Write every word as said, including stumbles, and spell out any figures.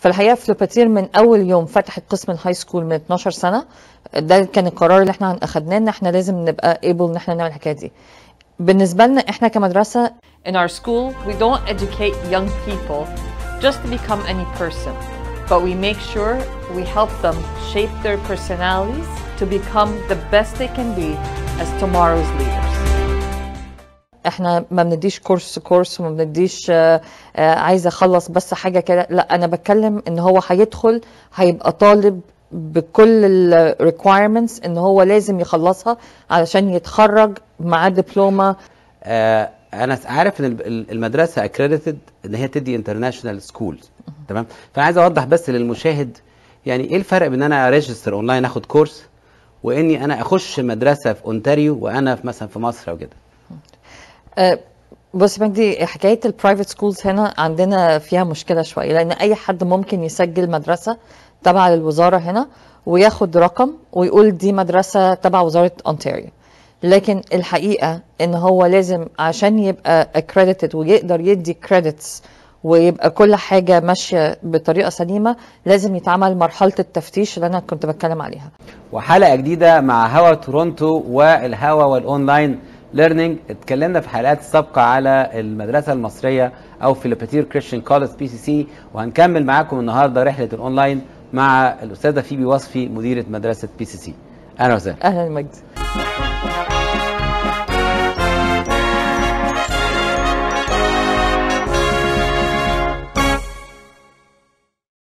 فالحقيقه فلوباتير من اول يوم فتحت قسم الهاي سكول من اتناشر سنه، ده كان القرار اللي احنا اخدناه ان احنا لازم نبقى able ان احنا نعمل الحكايه دي. بالنسبه لنا احنا كمدرسه In our school, we don't educate young people just to become any person, but we make sure we help them shape their personalities to become the best they can be as tomorrow's leaders. احنا ما بنديش كورس كورس وما بنديش آه، آه، عايزه اخلص بس حاجه كده، لا انا بتكلم ان هو هيدخل هيبقى طالب بكل الريكوايرمنتس ان هو لازم يخلصها علشان يتخرج معاه دبلومه. آه انا عارف ان ال- المدرسه اكريديتد ان هي تدي انترناشونال سكولز، تمام؟ فانا عايز اوضح بس للمشاهد يعني ايه الفرق بين ان انا ريجستر اونلاين اخد كورس واني انا اخش مدرسه في اونتاريو وانا في مثلا في مصر او كده. آه، بص يا مجدي، حكايه البرايفت سكولز هنا عندنا فيها مشكله شويه، لان اي حد ممكن يسجل مدرسه تبع للوزاره هنا وياخد رقم ويقول دي مدرسه تبع وزاره اونتاريو، لكن الحقيقه ان هو لازم عشان يبقى accredited ويقدر يدي كريدتس ويبقى كل حاجه ماشيه بطريقه سليمه، لازم يتعمل مرحله التفتيش اللي انا كنت بتكلم عليها. وحلقه جديده مع هوا تورونتو والهوا والاونلاين ليرنينج. اتكلمنا في حلقات سابقه على المدرسه المصريه او فيلوباتير كريستيان كولج بي سي سي، وهنكمل معاكم النهارده رحله الاونلاين مع الاستاذه فيبي وصفي مديره مدرسه بي سي سي. اهلا وسهلا. اهلا مجدي.